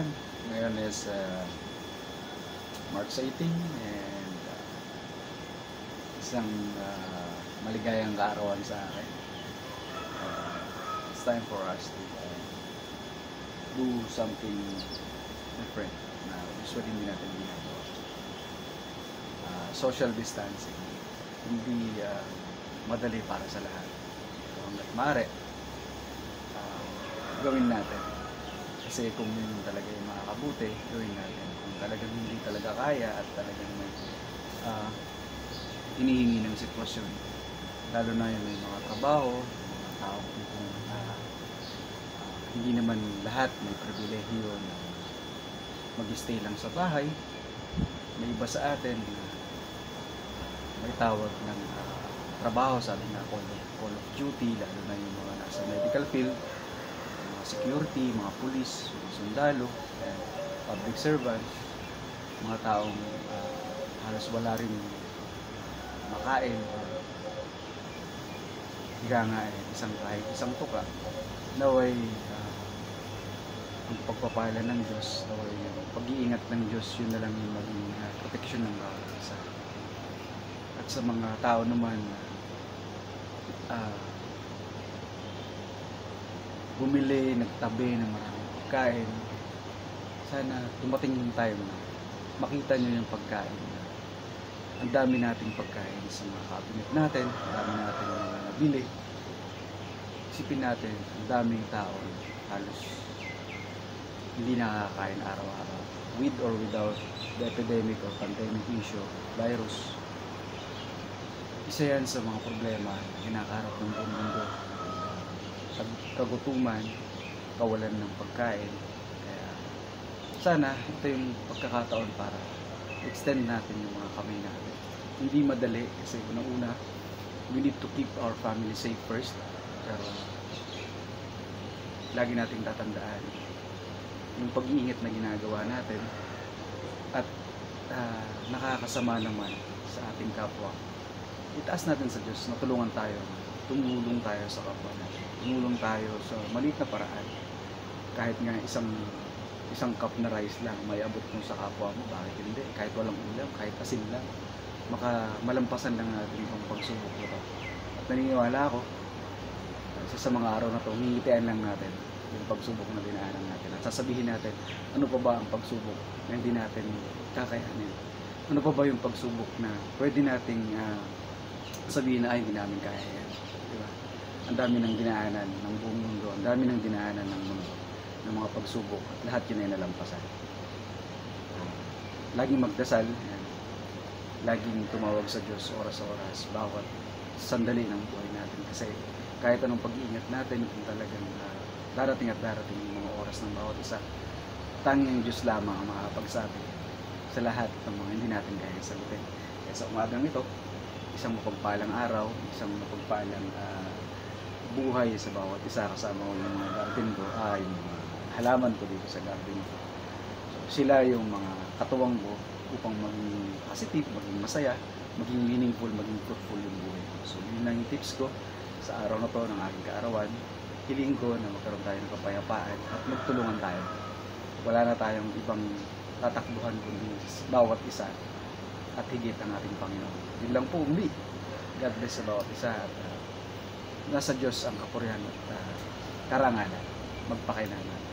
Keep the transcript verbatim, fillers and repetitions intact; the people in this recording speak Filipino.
kabataan. Ngayon is uh, March eighteen and uh, isang uh, maligayang kaarawan sa akin. Uh, it's time for us to uh, do something different na usually hindi natin ginagawa. Uh, social distancing. Hindi uh, madali para sa lahat. So, hanggat maaari, uh, gawin natin. Kasi kung yun talaga yung makakabuti, gawin natin. Kung talagang hindi talaga kaya at talagang may uh, hinihingi ng sitwasyon, lalo na yung may mga trabaho, mga tao kung uh, uh, hindi naman lahat may pribilehiyo na mag-stay lang sa bahay. May iba sa atin na may tawag ng uh, trabaho, sabi nga call of, call of duty, lalo na yung mga nasa medical field, mga security, mga police, mga sundalo, and public servants, mga taong uh, halos wala rin makain o higa nga eh, isang kahit isang tuka. Naway uh, ang pagpapala ng Diyos, naway yung pag-iingat ng Diyos, yun na lang yung maging uh, protection ng bawat isa. At sa mga tao naman uh, bumili, nagtabi ng maraming pagkain, sana dumating yung time na makita nyo yung pagkain. Ang dami nating pagkain sa mga cabinet natin, ang dami natin mga nabili. Isipin natin, ang daming tao halos hindi nakakain araw-araw, with or without the epidemic or pandemic issue, virus. Isa yan sa mga problema na kinakaharap ng buong mundo. Kagutuman, kawalan ng pagkain. Kaya sana ito yung pagkakataon para extend natin yung mga kamay natin. Hindi madali kasi unang-una, we need to keep our family safe first. Pero lagi nating tatandaan yung pag-iingat na ginagawa natin at uh, nakakasama naman sa ating kapwa. Itaas natin sa Diyos na tulungan tayo, tumulong tayo sa kapwa natin, tumulong tayo sa maliit na paraan. Kahit nga isang isang cup na rice lang may abot mo sa kapwa mo, bakit hindi? Kahit walang ulam, kahit asin lang, maka malampasan lang natin yung pagsubok ito. At naniniwala ako, isa sa mga araw na ito, ngingitian lang natin yung pagsubok na dinaanan natin. At sasabihin natin, ano pa ba ang pagsubok na hindi natin kakayanin? Ano pa ba yung pagsubok na pwede nating uh, sabihin na ay hindi namin kaya yan? Diba? Ang dami ng dinaanan ng buong mundo, ang dami ng dinaanan ng mundo, ng mga pagsubok, at lahat yun ay nalampasan. Uh, laging magdasal, yan. Laging tumawag sa Diyos oras-oras, bawat sandali ng buhay natin. Kasi kahit anong pag-iingat natin, kung talagang uh, darating at darating yung mga oras ng bawat isa, tanging Diyos lamang ang makakapagsabi sa lahat ng mga hindi natin kaya sagutin. Kaya sa umagang ito, isang mapagpalang araw, isang mapagpalang uh, buhay sa bawat isa, kasama ko yung mga garden ko, ah, yung mga halaman ko dito sa garden ko. So, sila yung mga katuwang ko upang maging positive, maging masaya, maging meaningful, maging fruitful yung buhay ko. So, yun lang yung tips ko sa araw na to ng aking kaarawan. Hiling ko na magkaroon tayo ng kapayapaan at magtulungan tayo. Wala na tayong ibang tatakbuhan kundi bawat isa at higit ang ating Panginoon. Yun lang po, muli. God bless sa bawat isa at uh, nasa Diyos ang kapurihan at uh, karangalan. Magpakailangan.